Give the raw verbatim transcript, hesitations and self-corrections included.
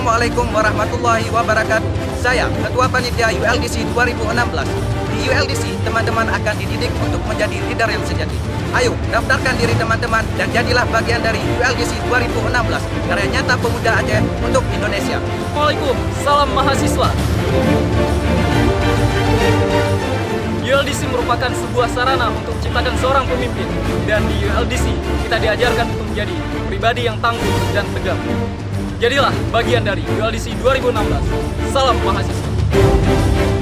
Assalamualaikum warahmatullahi wabarakatuh. Saya Ketua Panitia U L D C dua ribu enam belas. Di U L D C, teman-teman akan dididik untuk menjadi leader yang sejati. Ayo, daftarkan diri teman-teman dan jadilah bagian dari U L D C dua ribu enam belas, karya nyata pemuda Aceh untuk Indonesia. Assalamualaikum, salam mahasiswa. U L D C merupakan sebuah sarana untuk menciptakan seorang pemimpin. Dan di U L D C, kita diajarkan untuk menjadi pribadi yang tangguh dan tegar. Jadilah bagian dari U L D C dua ribu enam belas. Salam mahasiswa.